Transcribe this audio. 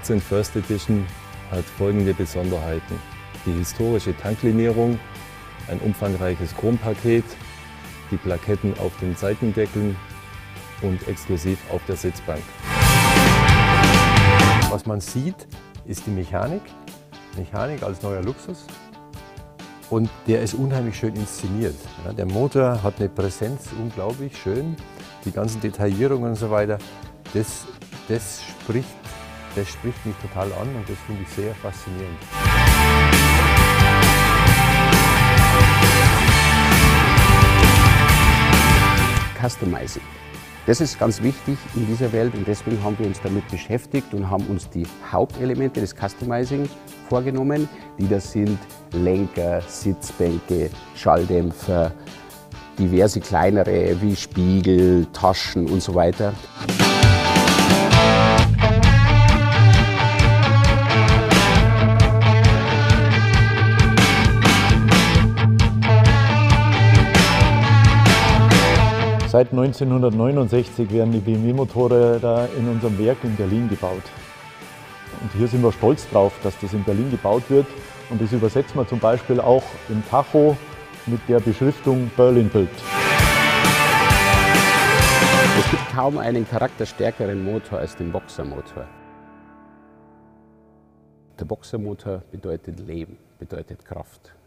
18 First Edition hat folgende Besonderheiten. Die historische Tanklinierung, ein umfangreiches Chrompaket, die Plaketten auf den Seitendeckeln und exklusiv auf der Sitzbank. Was man sieht, ist die Mechanik. Mechanik als neuer Luxus. Und der ist unheimlich schön inszeniert. Ja, der Motor hat eine Präsenz, unglaublich schön. Die ganzen Detaillierungen und so weiter, das spricht mich total an und das finde ich sehr faszinierend. Customizing. Das ist ganz wichtig in dieser Welt und deswegen haben wir uns damit beschäftigt und haben uns die Hauptelemente des Customizing vorgenommen, die das sind Lenker, Sitzbänke, Schalldämpfer, diverse kleinere wie Spiegel, Taschen und so weiter. Seit 1969 werden die BMW-Motorräder in unserem Werk in Berlin gebaut. Und hier sind wir stolz drauf, dass das in Berlin gebaut wird. Und das übersetzen wir zum Beispiel auch im Tacho mit der Beschriftung Berlin Built. Es gibt kaum einen charakterstärkeren Motor als den Boxermotor. Der Boxermotor bedeutet Leben, bedeutet Kraft.